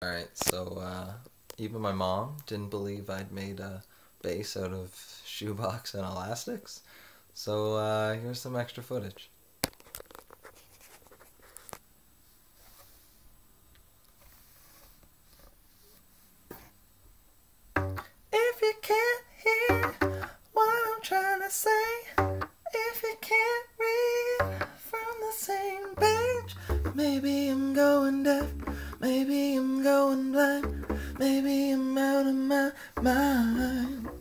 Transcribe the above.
Alright, so even my mom didn't believe I'd made a bass out of shoebox and elastics. So here's some extra footage. If you can't hear what I'm trying to say, if you can't read from the same page, maybe I'm going deaf, maybe I'm going blind, maybe I'm out of my mind.